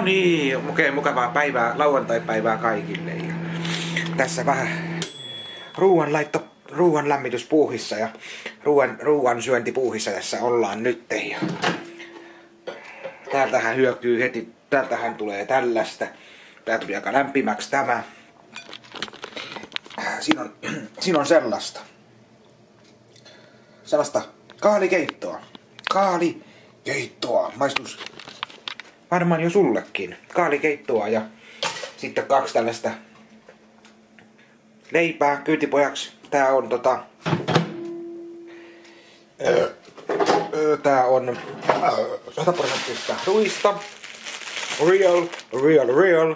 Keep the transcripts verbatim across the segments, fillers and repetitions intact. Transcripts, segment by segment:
No niin, oikein mukavaa päivää, lauantai-päivää kaikille. Ja tässä vähän ruuan laitto, ruuan lämmityspuuhissa ja ruuan, ruuan syöntipuuhissa tässä ollaan nyt. Ja täältähän hyökyy heti, täältähän tulee tällaista. Tää tuli aika lämpimäksi tämä. Siinä on, siinä on sellaista. Sellaista kaalikeittoa. Kaalikeittoa. Maistus varmaan jo sullekin. Kaalikeittoa ja sitten kaksi tällaista leipää kyytipojaksi. Tää on tota... Öö, öö, tää on sata prosenttista ruista. Real, real, real.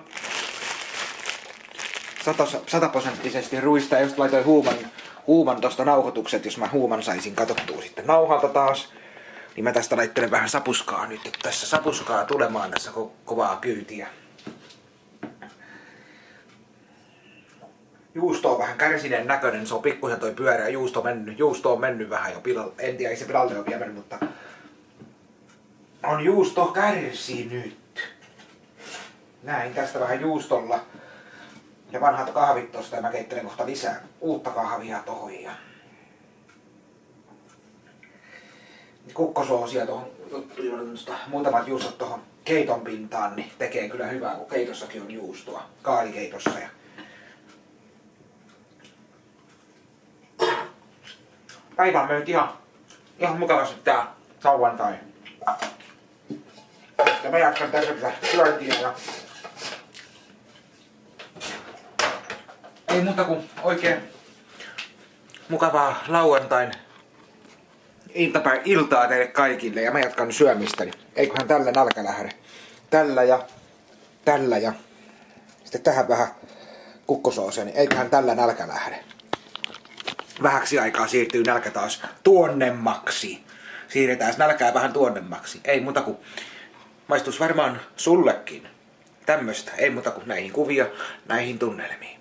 sata prosenttisesti ruista. Just laitoin huuman, huuman tosta nauhoitukset, jos mä huuman saisin katsottua sitten nauhalta taas. Niin mä tästä laittelen vähän sapuskaa nyt, että tässä sapuskaa tulemaan tässä ko- kovaa kyytiä. Juusto on vähän kärsineen näköinen, se on pikkusen toi pyöreä juusto mennyt. Juusto on mennyt vähän jo pilalle, en tiedä, ei se pilalle ole vielä mennyt, mutta on juusto kärsinyt. Näin tästä vähän juustolla. Ja vanhat kahvit tosta ja mä keittelen kohta lisää uutta kahvia tohon. Ja kukkosoosia tohon, muutamat juustot tohon keiton pintaan, niin tekee kyllä hyvää, kun keitossakin on juustoa. Kaalikeitossa. Ja päivä on mennyt ihan, ihan mukavasti tää lauantai. Ja mä jatkan tässä tätä syöntiä ja ei muuta kuin oikein mukavaa lauantain iltapäivä, iltaa teille kaikille ja mä jatkan syömistäni. Eiköhän tällä nälkä lähde. Tällä ja tällä ja sitten tähän vähän kukkosoosia, niin eiköhän tällä nälkä lähde. Vähäksi aikaa siirtyy nälkä taas tuonnemmaksi. Siirretään nälkää vähän tuonnemmaksi. Ei muuta kuin maistus varmaan sullekin tämmöstä. Ei muuta kuin näihin kuvia, näihin tunnelmiin.